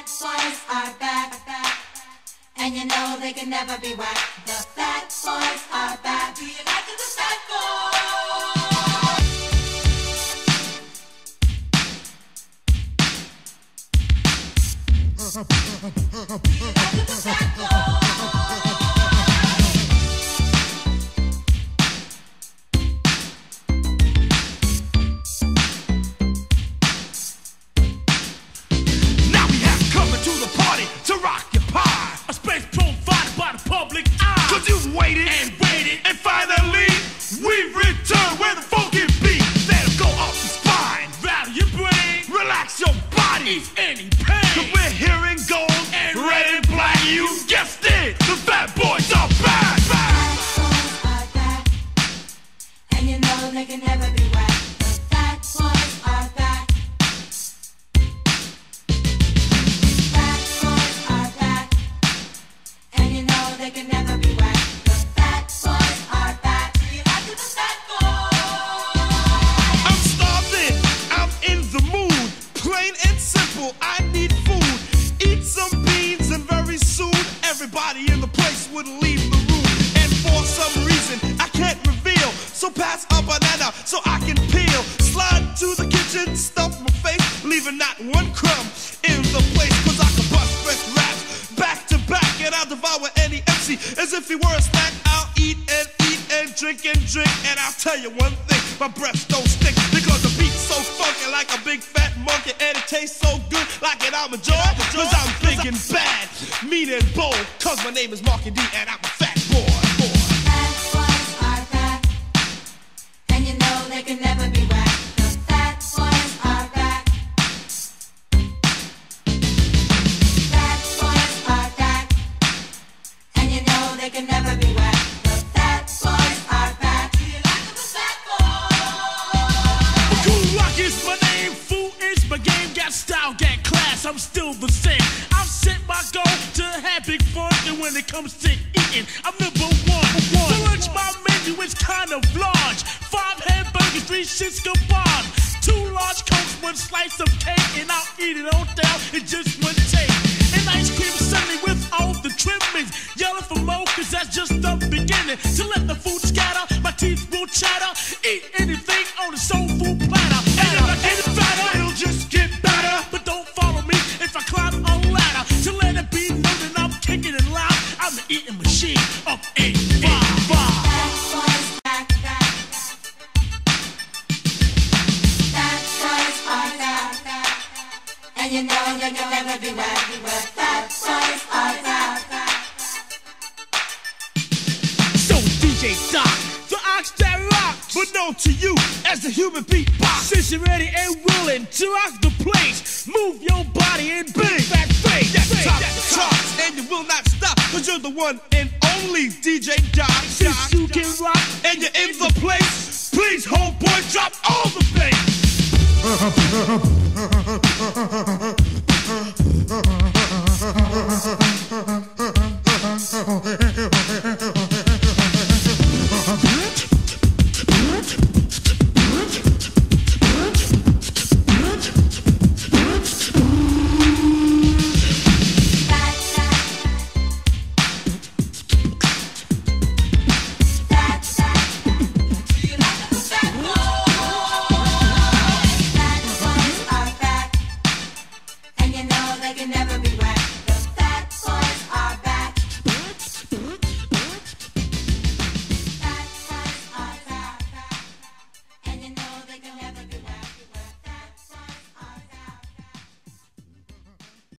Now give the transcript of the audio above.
fat boys are back, and you know they can never be whacked. The fat boys are back. Do you like the fat boys? Do you like the fat boys? To rock your pie, a space provided by the public eye. Cause you've waited and waited, and finally we've returned where the funky beat. That'll go up your spine, rattle your brain, relax your body, ease any pain. Cause we're hearing gold and red and black. You guessed it, the fat boys are back. Fat boys are back, and you know they can never be whacked. The fat boys are back. They can never be whacked. The fat boys are back. Do you like the fat boys? I'm starving, I'm in the mood. Plain and simple, I need food. Eat some beans and very soon everybody in the place would leave the room. And for some reason I can't reveal, so pass a banana so I can peel. Slide to the kitchen, stuff my face, leaving not one crumb in the place. Cause I can bust fresh raps back to back, and I'll devour any MC as if he were a snack. I'll eat and drink, and I'll tell you one thing, my breath don't stink, because the beat's so funky like a big fat monkey, and it tastes so good like an almond joy. Cause I'm big and bad, mean and bold, cause my name is Marky D and I'm a fat boy. Fat boys are back, and you know they can never be whacked. The fat boys are back. Fat boys are back, and you know they can never be whacked. The fat boys are back. Do you like the fat boys? Cool Rock is my name, fool is my game. Got style, got class, I'm still the same. I've set my goal to have big fun, and when it comes to eating, I'm number one. For lunch, my menu is kind of large. 5 hamburgers, 3 shits kebabs, 2 large cokes, 1 slice of cake, and I'll eat it all down in just one take. And ice cream sundae with all the trimmings, yelling for more, cause that's just the beginning. To let the food scatter, my teeth will chatter. Eat anything on a soul food platter. And if I get fatter, it'll just get better. But don't follow me if I climb a ladder. To let it be known that I'm kicking it loud, I'm the eating machine of 85. Fat boys back, back. Fat boys are back, and you know you can never be whacked. But fat boys are back. So DJ Doc, the ox that rocks, but known to you as the human beatbox. Since you're ready and willing to rock the place, move your body and big fat face. That's top of the charts, and you will not stop, cause you're the one and only DJ Doc. Since you can rock and you're in the place, please homeboy drop all the bass. They can never be